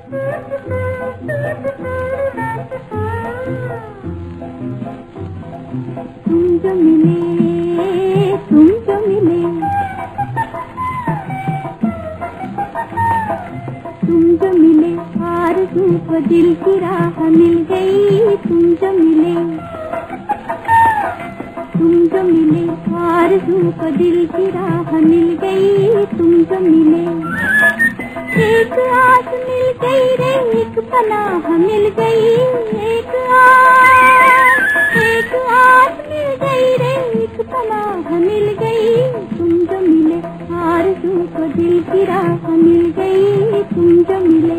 तुम जो मिले, तुम जो मिले, तुम जो मिले, आरज़ू को दिल की राह मिल गई। तुम जो मिले, तुम जो मिले, आरज़ू को दिल की राह मिल गई। तुम जो मिले, एक आस मिल गई रे, एक पनाह मिल गई। एक आस मिल गई रे, एक पनाह मिल गई। तुम जो मिले, आरज़ू को दिल की राह मिल गई। तुम जो मिले,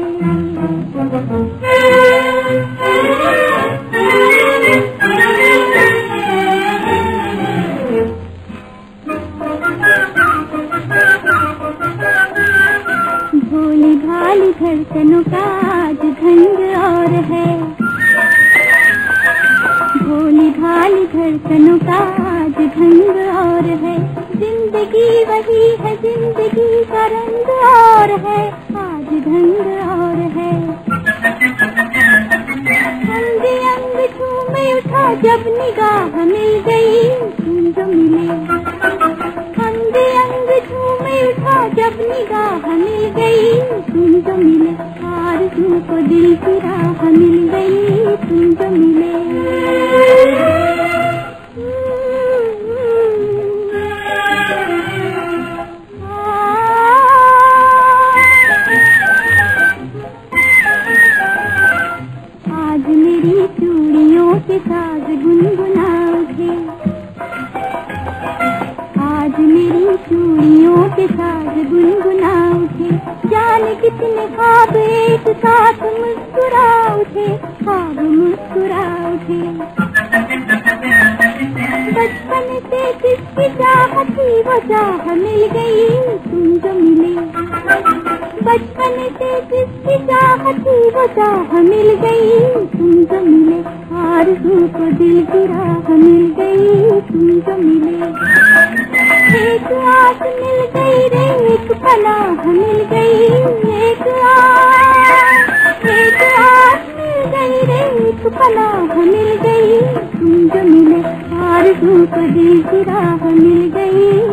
भोली भाली धड़कनों का आज ढंग और है, भोली भाली धड़कनों का आज ढंग और है। जिंदगी वही है, जिंदगी का रंग और है, आज ढंग और है। अंग अंग झूमे उठा जब निगाह मिल गई। तुम जो मिले, अंग अंग झूमे उठा जब निगाह मिल गई। तुम जो मिले, आरज़ू को दिल की राह मिल गई। तुम जो मिले, आज मेरी चूड़ियों के साज गुनगुना उठे, आज मेरी चूड़ियों के साज गुनगुना उठे। जाने कितने ख्वाब एक साथ मुस्कुरा उठे, ख्वाब मुस्कुरा उठे। बचपन से जिसकी चाह थी वो चाह मिल गई। तुम जो मिले, बचपन से जिसकी चाह थी वो चाह मिल गई। तुम जो मिले, आरज़ू को दिल की राह मिल गई। तुम जो मिले, एक आस मिल गई रे, एक पनाह मिल गई। एक आस मिल गई रे, एक पनाह मिल गई। तुम जो मिले, आरज़ू को दिल की राह मिल गई।